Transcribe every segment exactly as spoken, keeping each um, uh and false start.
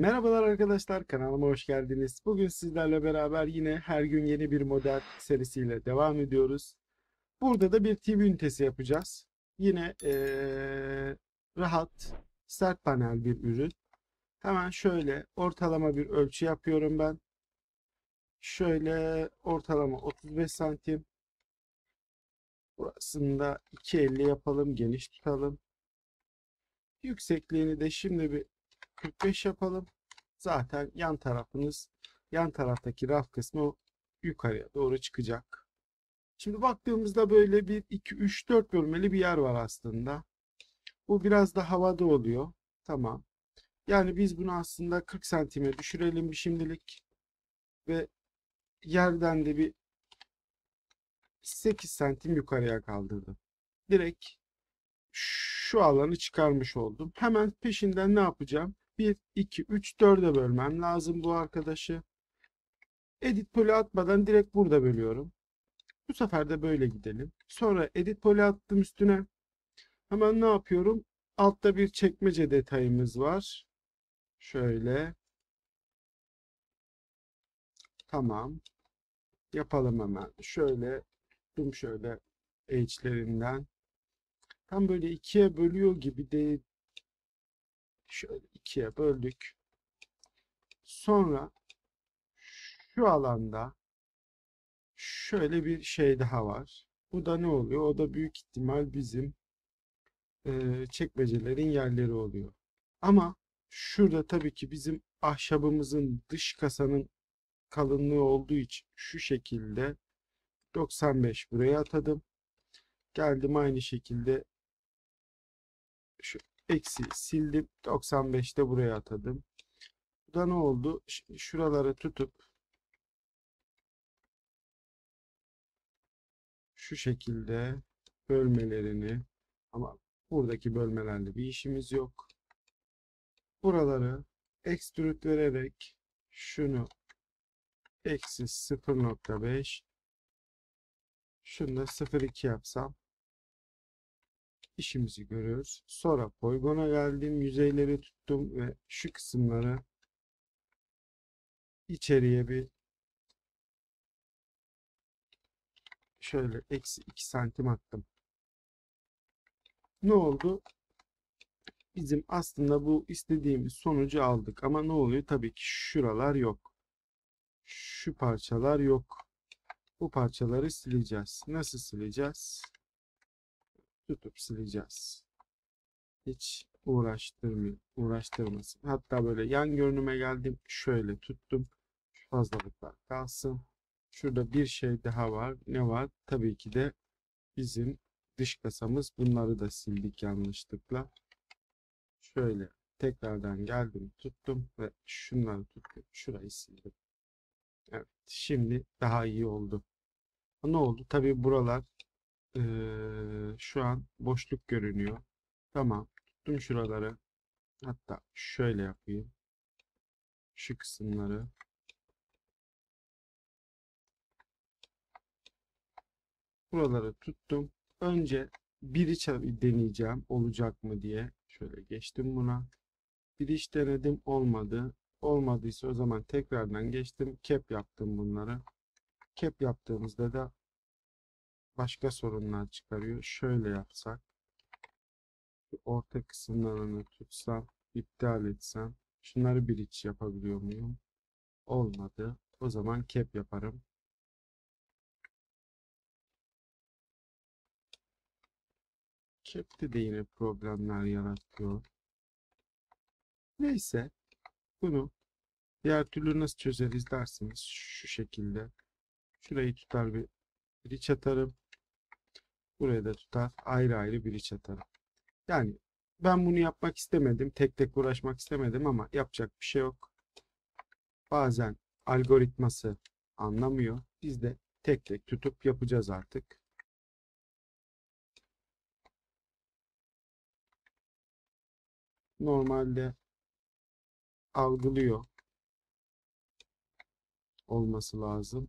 Merhabalar arkadaşlar, kanalıma hoş geldiniz. Bugün sizlerle beraber yine her gün yeni bir model serisiyle devam ediyoruz. Burada da bir T V ünitesi yapacağız. Yine eee, rahat, sert panel bir ürün. Hemen şöyle ortalama bir ölçü yapıyorum ben. Şöyle ortalama otuz beş santim. Burasını da iki elli yapalım, geniş tutalım. Yüksekliğini de şimdi bir kırk beş yapalım. Zaten yan tarafınız, yan taraftaki raf kısmı yukarıya doğru çıkacak. Şimdi baktığımızda böyle bir, iki, üç, dört bölmeli bir yer var aslında. Bu biraz da havada oluyor. Tamam. Yani biz bunu aslında kırk santime düşürelim bir şimdilik. Ve yerden de bir sekiz santim yukarıya kaldırdım. Direkt şu alanı çıkarmış oldum. Hemen peşinden ne yapacağım? bir, iki, üç, dörde bölmem lazım bu arkadaşı. Edit poli atmadan direkt burada bölüyorum. Bu sefer de böyle gidelim. Sonra edit poli attım üstüne. Hemen ne yapıyorum? Altta bir çekmece detayımız var. Şöyle. Tamam. Yapalım hemen. Şöyle tuttum şöyle H'lerinden. Tam böyle ikiye bölüyor gibi değil. Şöyle ikiye böldük. Sonra şu alanda şöyle bir şey daha var. Bu da ne oluyor? O da büyük ihtimal bizim e, çekmecelerin yerleri oluyor. Ama şurada tabii ki bizim ahşabımızın dış kasanın kalınlığı olduğu için şu şekilde doksan beş buraya atadım. Geldim aynı şekilde şu eksi sildim. doksan beş de buraya atadım. Bu da ne oldu? Şimdi şuraları tutup şu şekilde bölmelerini, ama buradaki bölmelerle bir işimiz yok. Buraları ekstrüt vererek şunu eksi sıfır nokta beş, şunu da sıfır nokta iki yapsam işimizi görüyoruz. Sonra poligona geldim. Yüzeyleri tuttum ve şu kısımları içeriye bir şöyle eksi iki santim attım. Ne oldu? Bizim aslında bu istediğimiz sonucu aldık. Ama ne oluyor? Tabii ki şuralar yok. Şu parçalar yok. Bu parçaları sileceğiz. Nasıl sileceğiz? Tutup sileceğiz. Hiç uğraştırmıyor, uğraştırmasın. Hatta böyle yan görünüme geldim. Şöyle tuttum. Şu fazlalıklar kalsın. Şurada bir şey daha var. Ne var? Tabii ki de bizim dış kasamız. Bunları da sildik yanlışlıkla. Şöyle tekrardan geldim, tuttum ve şunları tuttum. Şurayı sildim. Evet, şimdi daha iyi oldu. Ne oldu? Tabii buralar eee, şu an boşluk görünüyor. Tamam. Tuttum şuraları. Hatta şöyle yapayım. Şu kısımları. Buraları tuttum. Önce bir iç deneyeceğim. Olacak mı diye. Şöyle geçtim buna. Bir iç denedim. Olmadı. Olmadıysa o zaman tekrardan geçtim. Kep yaptım bunları. Kep yaptığımızda da başka sorunlar çıkarıyor. Şöyle yapsak. Orta kısımlarını tutsam. İptal etsem. Şunları bir iç yapabiliyor muyum? Olmadı. O zaman kep yaparım. Kep'te de yine problemler yaratıyor. Neyse, bunu diğer türlü nasıl çözeriz derseniz şu şekilde. Şurayı tutar bir biriç atarım. Buraya da tutar ayrı ayrı biriç atarım. Yani ben bunu yapmak istemedim. Tek tek uğraşmak istemedim ama yapacak bir şey yok. Bazen algoritması anlamıyor. Biz de tek tek tutup yapacağız artık. Normalde algılıyor olması lazım.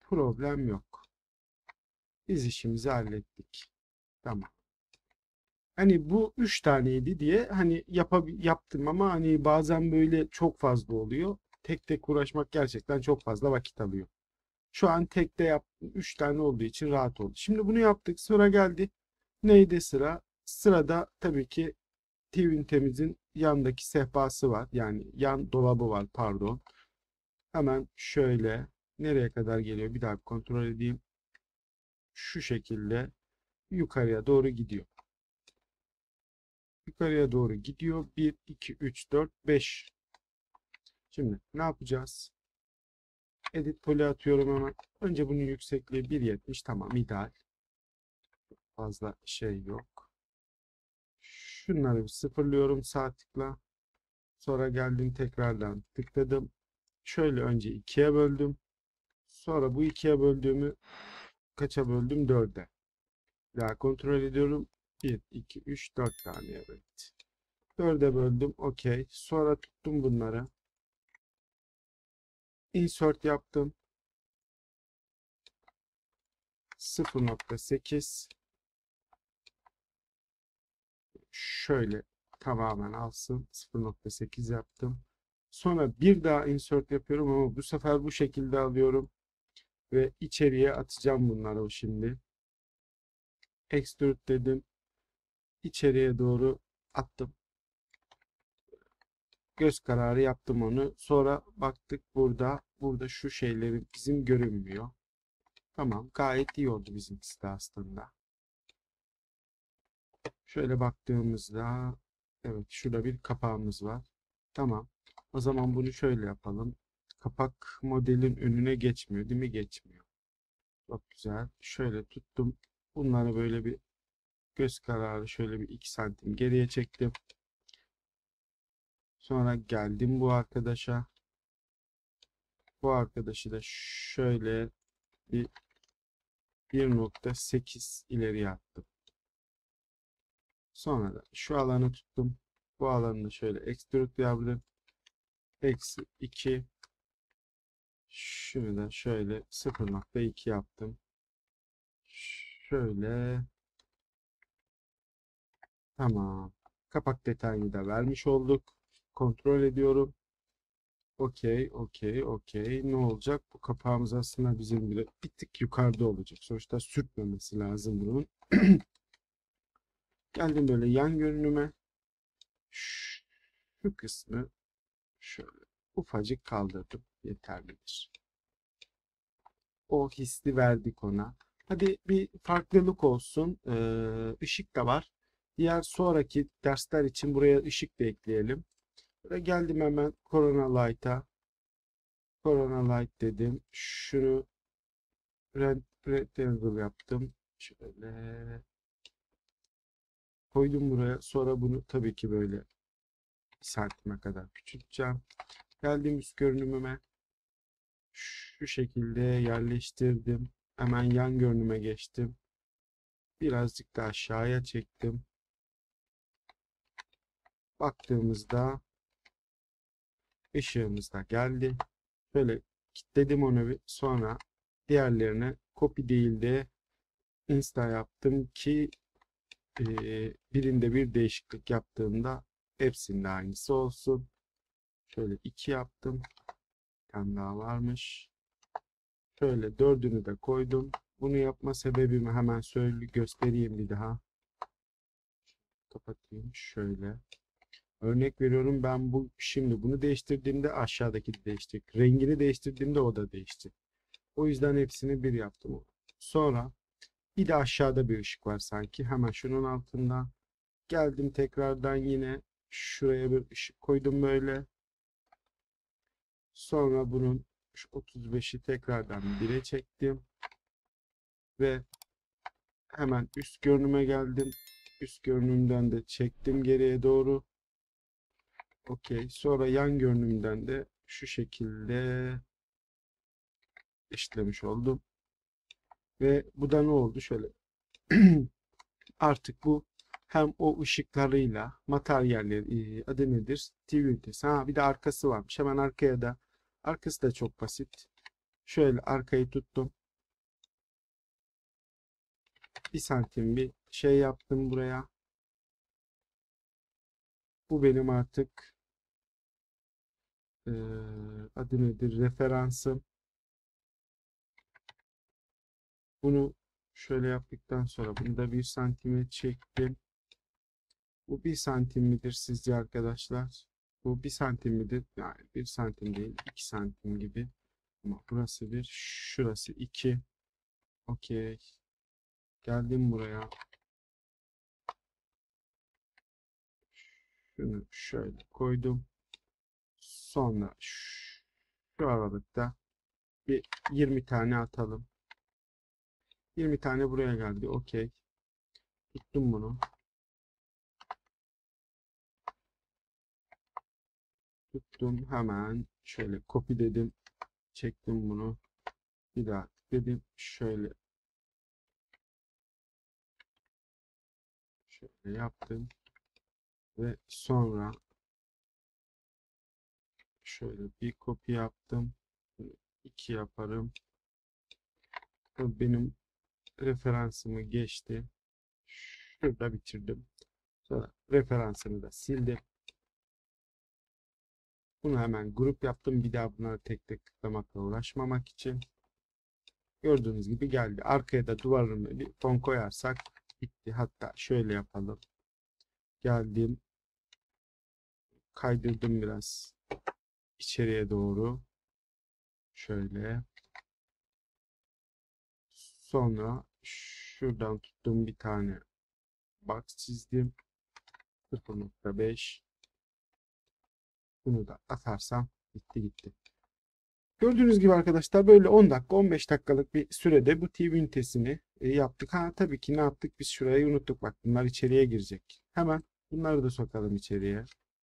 Problem yok. Biz işimizi hallettik. Tamam. Hani bu üç taneydi diye hani yap yaptım ama hani bazen böyle çok fazla oluyor. Tek tek uğraşmak gerçekten çok fazla vakit alıyor. Şu an tekte yaptım. üç tane olduğu için rahat oldu. Şimdi bunu yaptık. Sıra geldi. Neydi sıra? Sırada tabii ki Twin'temizin yandaki sehpası var. Yani yan dolabı var, pardon. Hemen şöyle nereye kadar geliyor? Bir daha bir kontrol edeyim. Şu şekilde yukarıya doğru gidiyor. Yukarıya doğru gidiyor. bir, iki, üç, dört, beş. Şimdi ne yapacağız? Edit poly atıyorum hemen. Önce bunun yüksekliği bir yetmiş. Tamam, ideal. Fazla şey yok. Şunları bir sıfırlıyorum sağ tıkla. Sonra geldim tekrardan tıkladım. Şöyle önce ikiye böldüm. Sonra bu ikiye böldüğümü kaça böldüm? dörde. Daha kontrol ediyorum. bir, iki, üç, dört tane, evet. dörde böldüm. Okey. Sonra tuttum bunları. Insert yaptım. sıfır nokta sekiz. Şöyle tamamen alsın. sıfır nokta sekiz yaptım. Sonra bir daha insert yapıyorum ama bu sefer bu şekilde alıyorum. Ve içeriye atacağım bunları şimdi. Extrude dedim. İçeriye doğru attım. Göz kararı yaptım onu. Sonra baktık burada. Burada şu şeyleri bizim görünmüyor. Tamam. Gayet iyi oldu bizimkisi de aslında. Şöyle baktığımızda evet, şurada bir kapağımız var. Tamam. O zaman bunu şöyle yapalım. Kapak modelin önüne geçmiyor, değil mi? Geçmiyor. Çok güzel. Şöyle tuttum. Bunları böyle bir göz kararı şöyle bir iki santim geriye çektim. Sonra geldim bu arkadaşa. Bu arkadaşı da şöyle bir bir nokta sekiz ileriye attım. Sonra da şu alanı tuttum. Bu alanı da şöyle extrude yaptım. Eksi iki. Şunu da şöyle sıfır nokta iki yaptım. Şöyle. Tamam. Kapak detayını da vermiş olduk. Kontrol ediyorum. Okey, okey, okey. Ne olacak? Bu kapağımız aslında bizim bir, bir tık yukarıda olacak. Sonuçta sürtmemesi lazım bunun. Geldim böyle yan görünüme. Şu kısmı şöyle ufacık kaldırdım. Yeterlidir. O hissi verdik ona. Hadi bir farklılık olsun. Ee, ışık da var. Diğer sonraki dersler için buraya ışık da ekleyelim. Böyle geldim hemen Corona Light'a. Corona Light dedim. Şunu red, rectangle yaptım. Şöyle koydum buraya. Sonra bunu tabii ki böyle bir santime kadar küçülteceğim. Geldim üst görünümüme. Şu şekilde yerleştirdim. Hemen yan görünüme geçtim. Birazcık da aşağıya çektim. Baktığımızda ışığımız da geldi. Böyle kilitledim onu bir. Sonra diğerlerine copy değil de insta yaptım ki e, birinde bir değişiklik yaptığımda hepsinde aynısı olsun. Şöyle iki yaptım. Bir tane daha varmış. Şöyle dördünü de koydum. Bunu yapma sebebimi hemen söyle göstereyim bir daha. Kapatayım şöyle. Örnek veriyorum, ben bu şimdi bunu değiştirdiğimde aşağıdaki de değişti. Rengini değiştirdiğimde o da değişti. O yüzden hepsini bir yaptım. Sonra bir de aşağıda bir ışık var sanki. Hemen şunun altında. Geldim tekrardan yine şuraya bir ışık koydum böyle. Sonra bunun şu otuz beşi tekrardan bire çektim. Ve hemen üst görünüme geldim. Üst görünümden de çektim geriye doğru. Okey. Sonra yan görünümden de şu şekilde işlemiş oldum. Ve bu da ne oldu? Şöyle artık bu hem o ışıklarıyla materyalleri adı nedir? T V ünitesi. Ha, bir de arkası varmış. Hemen arkaya da arkası da çok basit. Şöyle arkayı tuttum. Bir santim bir şey yaptım buraya. Bu benim artık e, adı nedir? Referansım. Bunu şöyle yaptıktan sonra bunu da bir santime çektim. Bu bir santim midir sizce arkadaşlar? Bu bir santim midir? Yani bir santim değil, iki santim gibi. Ama burası bir, şurası iki. Okey. Geldim buraya. Şunu şöyle koydum. Sonra şu aralıkta bir yirmi tane atalım. yirmi tane buraya geldi. Okey. Tuttum bunu. Tuttum. Hemen şöyle copy dedim. Çektim bunu. Bir daha dedim. Şöyle şöyle yaptım. Ve sonra şöyle bir copy yaptım. iki yaparım. Bu benim referansımı geçti. Şurada bitirdim. Sonra referansını da sildim. Bunu hemen grup yaptım. Bir daha bunları tek tek tıklamakla uğraşmamak için. Gördüğünüz gibi geldi. Arkaya da duvarına bir fon koyarsak bitti. Hatta şöyle yapalım. Geldim. Kaydırdım biraz içeriye doğru. Şöyle. Sonra şuradan tuttum bir tane box çizdim. sıfır nokta beş. Bunu da atarsam bitti gitti. Gördüğünüz gibi arkadaşlar böyle on dakika on beş dakikalık bir sürede bu T V ünitesini e, yaptık. Ha tabii ki ne yaptık? Biz şurayı unuttuk. Bak bunlar içeriye girecek. Hemen bunları da sokalım içeriye.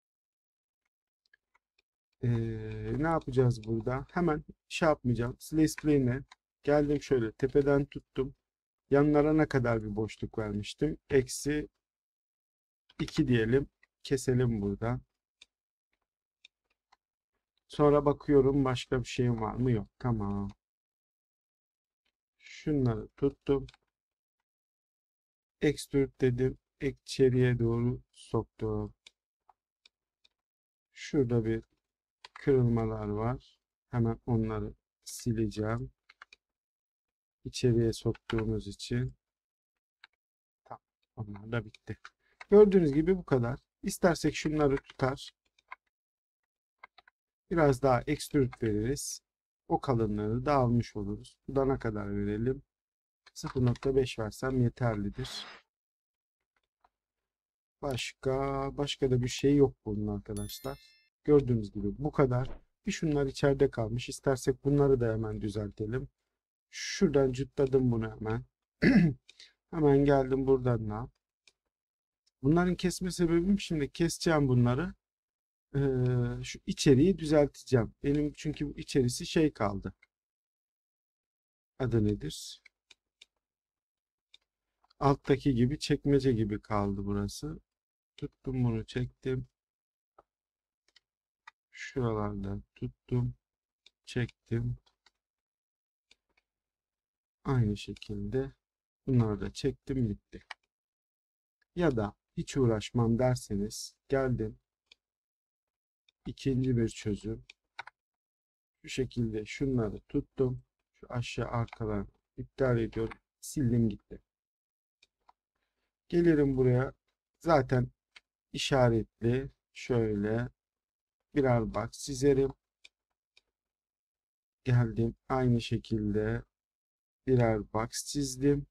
Ee, ne yapacağız burada? Hemen şey yapmayacağım. Slice plane'e geldim şöyle tepeden tuttum. Yanlara ne kadar bir boşluk vermiştim? Eksi iki diyelim. Keselim buradan. Sonra bakıyorum başka bir şeyim var mı? Yok. Tamam. Şunları tuttum. Extrude dedim. İçeriye doğru soktum. Şurada bir kırılmalar var. Hemen onları sileceğim. İçeriye soktuğumuz için. Tamam. Onlar da bitti. Gördüğünüz gibi bu kadar. İstersek şunları tutar. Biraz daha extrude veririz. O kalınlığı da almış oluruz. Budana kadar verelim. sıfır nokta beş versem yeterlidir. Başka başka da bir şey yok bunun arkadaşlar. Gördüğünüz gibi bu kadar. Bir şunlar içeride kalmış. İstersek bunları da hemen düzeltelim. Şuradan cıtladım bunu hemen. Hemen geldim buradan da. Bunların kesme sebebim şimdi keseceğim bunları. Ee, şu içeriği düzelteceğim. Benim çünkü bu içerisi şey kaldı. Adı nedir? Alttaki gibi çekmece gibi kaldı burası. Tuttum bunu çektim. Şuralarda tuttum. Çektim. Aynı şekilde bunları da çektim bitti. Ya da hiç uğraşmam derseniz geldim. İkinci bir çözüm. Şu şekilde şunları tuttum. Şu aşağı arkadan iptal ediyorum. Sildim gitti. Gelirim buraya. Zaten işaretli. Şöyle birer box çizerim. Geldim. Aynı şekilde birer box çizdim.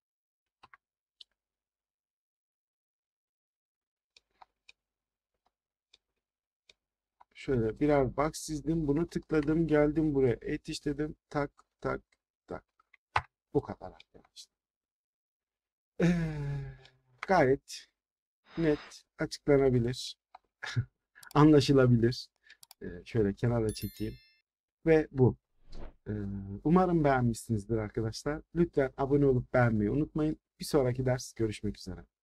Şöyle birer box çizdim. Bunu tıkladım. Geldim buraya. Yetiştirdim. Tak tak tak. Bu kadar arkadaşlar. Ee, gayet net açıklanabilir. Anlaşılabilir. Ee, şöyle kenara çekeyim. Ve bu. Ee, umarım beğenmişsinizdir arkadaşlar. Lütfen abone olup beğenmeyi unutmayın. Bir sonraki ders görüşmek üzere.